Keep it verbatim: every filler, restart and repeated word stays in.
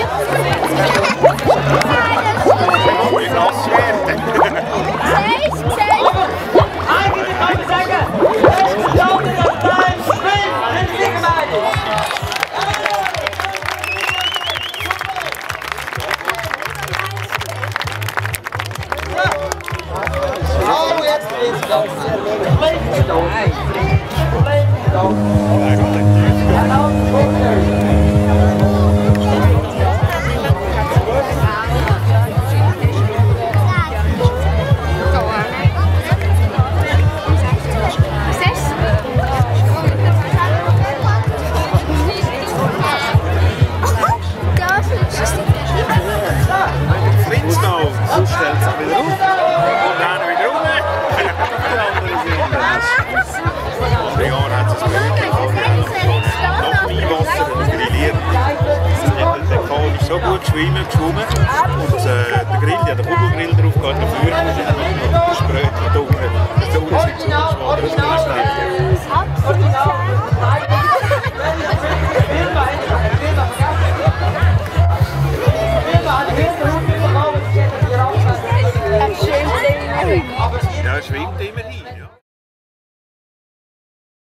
So gut geschwommen, geschwommen und äh, der Grill, ja, der Kugelgrill drauf geht noch führen und dann noch ein Spröt da unten. Da unten sind so geschwommen, das ist nicht schlecht. Ja, er schwimmt immer.